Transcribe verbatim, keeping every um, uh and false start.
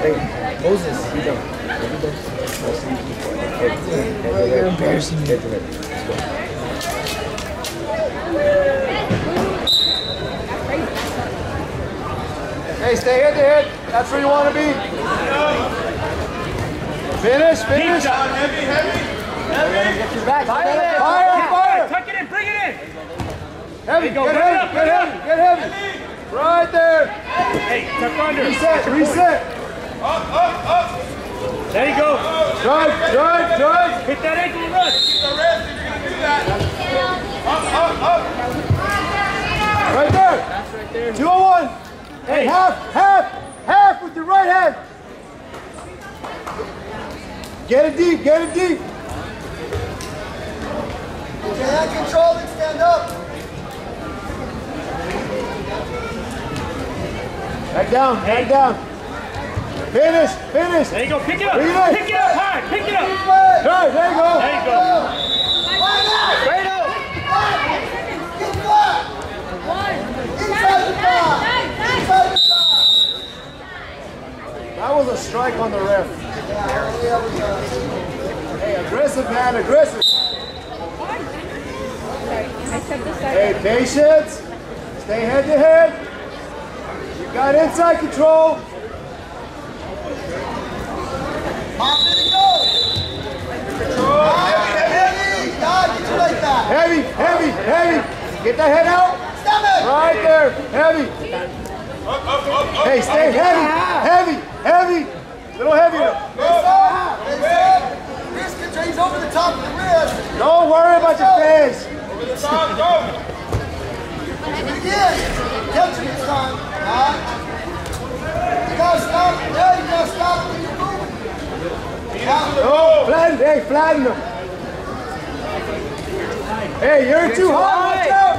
Hey, Moses, sit down. You're embarrassing me. Let's go. Hey, stay head to head. That's where you want to be. Finish, finish. Heavy, heavy. Heavy. Get your back. Fire, Fire, fire, fire. Tuck it in, bring it in. Heavy, Go, get bring it heavy, up, get bring it heavy, up. get heavy. Right there. Hey, tuck under. Reset, reset. Up, up, up. There you go. Drive, drive, drive. Hit that ankle and run. Keep the rest if you're going to do that. Up, up, up. Right there. That's right there. two oh one. Hey, half, half, half with your right hand. Get it deep, get it deep. Get hand control and stand up. Back down, back down. Finish, finish. There you go. Pick it up. Bring it in. Pick it up high. Pick it up. Right, there you go. There you go. Straight up. Get flat. Inside the five. Inside the five. That was a strike on the ref. Hey, aggressive, man, aggressive. Hey, patience. Stay head to head. You got inside control. Pop it and go. Control. Heavy, heavy. God, get you like that. Heavy, heavy, heavy. Get that head out. Stomach. Right there, heavy. Up, up, up, up. Hey, stay heavy, heavy, heavy. Little heavier. Face up. Face up. Wrist control. He's over the top of the wrist. Don't worry about your face. Over the top, go. Do it again. Catch him this time. All right. You gotta stop. Yeah, you gotta stop when you're moving. Oh, flatten, hey, flatten them. Hey, you're too high, watch out.